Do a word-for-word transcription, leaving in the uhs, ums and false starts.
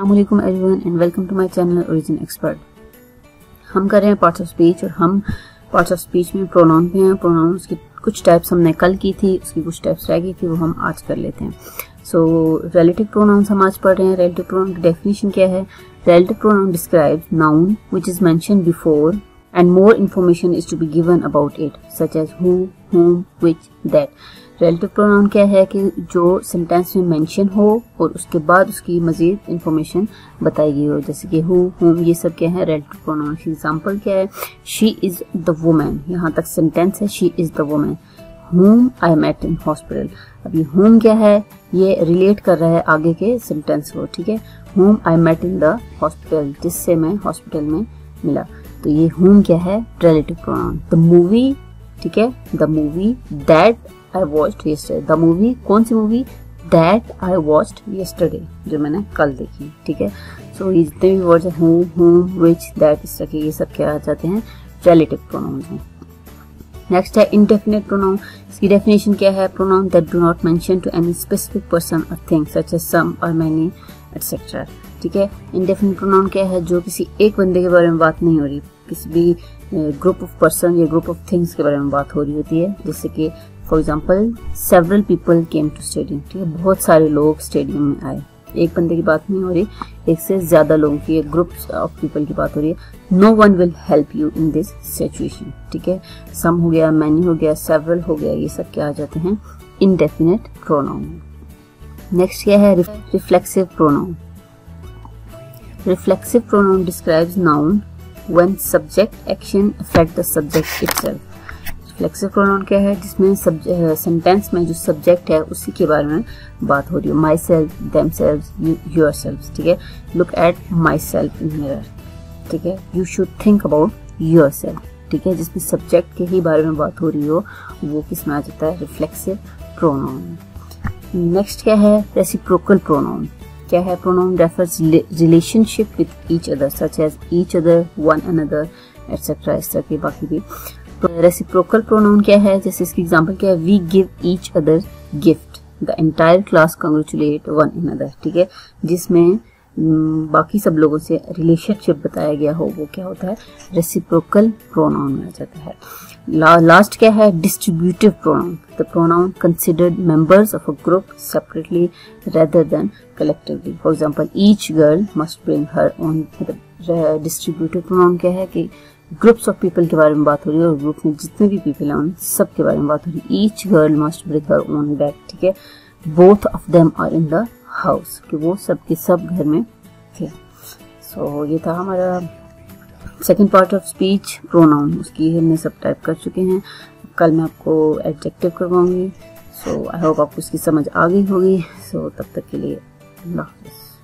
अस्सलामुअलैकुम everyone and welcome to my channel origin expert. हम कर रहे हैं पार्ट्स ऑफ स्पीच और हम पार्ट्स ऑफ स्पीच में प्रोनाउन पे हैं। प्रोनाउंस की कुछ टाइप्स हमने कल की थी, उसकी कुछ टाइप्स रह गई थी, वो हम आज कर लेते हैं। सो रिलेटिव प्रोनाउंस हम आज पढ़ रहे हैं। रिलेटिव प्रोनाउन की डेफिनेशन क्या है? Relative pronoun describes noun which is mentioned before and more information is to be given about it such as who, whom, which, that। relative pronoun क्या है कि जो सेंटेंस में मेंशन हो और उसके बाद उसकी मजीद इंफॉर्मेशन बताई गई हो, जैसे कि who, whom, ये सब क्या है relative pronoun की एग्जांपल क्या है? she is the woman, यहाँ तक सेंटेंस है she is the woman whom I met in hospital। अब ये whom क्या है? ये रिलेट कर रहा है आगे के सेंटेंस को, ठीक है। whom I met in the hospital, जिससे मैं हॉस्पिटल में मिला, तो ये whom क्या है? Relative pronoun. द मूवी, ठीक है, the movie that I watched yesterday, the movie कौन सी movie? That I watched yesterday, जो मैंने कल देखी, ठीक है। सो ये जितने भी वर्ड्स हैं who, whom, which, that, इस तरह के, ये सब क्या आ जाते हैं? रिलेटिव प्रोनाउन हैं। नेक्स्ट है इंडेफिनिट प्रोनाउन। इसकी डेफिनेशन क्या है? Pronoun that do not mention to any specific person और थिंग सच एज सम और मैनी एटसेट्रा, ठीक है। इंडेफिनिट प्रोनाउन क्या है? जो किसी एक बंदे के बारे में बात नहीं हो रही, किसी भी ग्रुप ऑफ पर्सन या ग्रुप ऑफ थिंग्स के बारे में बात हो रही होती है, जैसे कि for example several people came to stadium, ठीक है, बहुत सारे लोग स्टेडियम में आए। एक बंदे की बात नहीं हो रही, एक से ज्यादा लोगों की, ग्रुप ऑफ पीपल की बात हो रही है। No one will help you in this situation, ठीक है। सम हो गया, मैनी हो गया, सेवरल हो गया, ये सब क्या आ जाते हैं? Indefinite pronoun. नेक्स्ट क्या है? Reflexive pronoun. Reflexive pronoun describes noun when subject action affect the subject itself। Reflexive pronoun क्या है? जिसमें सेंटेंस में जो सब्जेक्ट है उसी के बारे में बात हो रही है। Myself, themself, yourself, ठीक है। Look at myself in mirror, ठीक है। You should think about yourself, ठीक है। जिसमें सब्जेक्ट के ही बारे में बात हो रही हो, वो किस में आ जाता है? Reflexive pronoun. नेक्स्ट क्या है? Reciprocal pronoun. क्या है? Pronoun refers relationship with each other such as each other, one another etcetera, इस तरह के बाकी भी। रेसिप्रोकल प्रोनाउन क्या है? जैसे इसकी एग्जांपल क्या है? We give each other gift, the entire class congratulate one another, ठीक है। जिसमें बाकी सब लोगों से रिलेशनशिप बताया गया हो, वो क्या होता है? रेसिप्रोकल प्रोनाउन में आ जाता है। ला, लास्ट क्या है? Distributive pronoun. The pronoun considered members of a group separately rather than collectively. For example each girl must bring her own. Distributive pronoun क्या है कि ग्रुप्स ऑफ पीपल के बारे में बात हो रही है और ग्रुप में जितने भी पीपल हैं उन सब के बारे में बात हो रही है। Each girl must bring her own bag, ठीक है। Both of them are in the house, कि वो सब के सब घर में थे। सो so, ये था हमारा second part of speech, pronoun. उसकी हमने सब टाइप कर चुके हैं। कल मैं आपको एडजेक्टिव करवाऊंगी। सो आई होप आपको उसकी समझ आ गई होगी। सो so, तब तक के लिए अल्लाह हाफ़िज़।